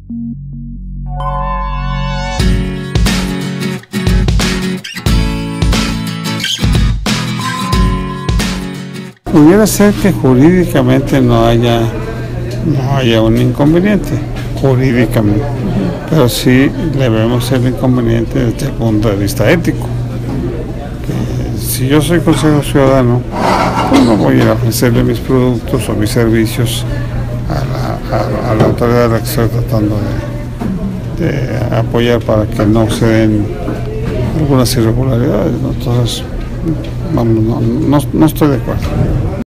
Pudiera ser que jurídicamente no haya un inconveniente, jurídicamente, pero sí le vemos el inconveniente desde el punto de vista ético. Que si yo soy Consejo Ciudadano, pues no voy a ir a ofrecerle mis productos o mis servicios a la autoridad a la que estoy tratando de apoyar para que no se den algunas irregularidades, ¿no? Entonces, vamos, no estoy de acuerdo.